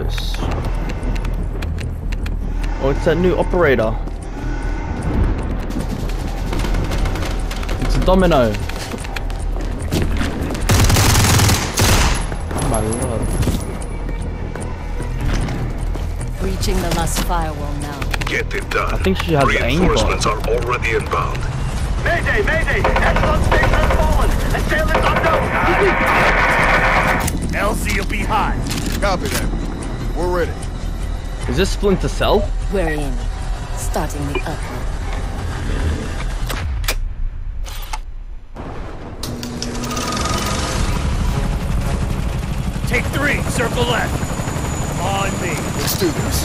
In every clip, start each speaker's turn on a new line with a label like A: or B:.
A: this? Oh, it's that new operator. It's a domino. Oh my lord.
B: Reaching the last firewall now.
C: Get it done.
A: I think she has
C: Reinforcements
A: aimbot.
C: are already inbound.
D: Mayday! Mayday! Echelon station has fallen! Assailants unknown! Elsie, you'll be high.
E: Copy that. We're ready.
A: Is this Splinter Cell?
B: We're in. Starting the upload.
D: Take 3, circle left. On me.
E: Let's do this.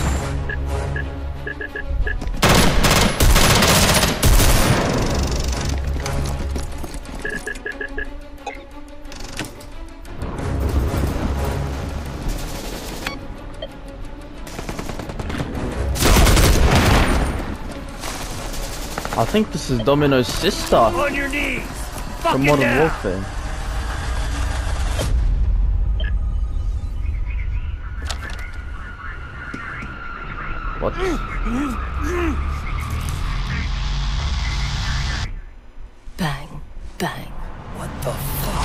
A: I think this is Domino's sister
D: On your knees.
A: from
D: Fucking
A: Modern
D: down.
A: Warfare. What?
B: Bang, bang.
D: What the fuck?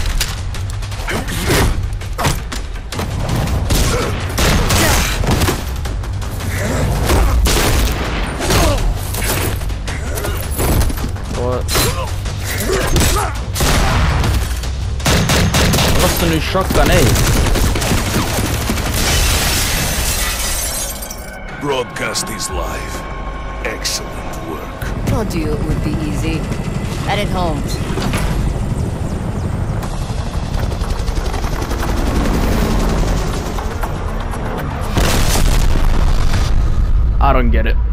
A: What? What's the new shotgun, eh?
C: Broadcast is live. Excellent work.
B: Told you it would be easy. Headed home.
A: I don't get it.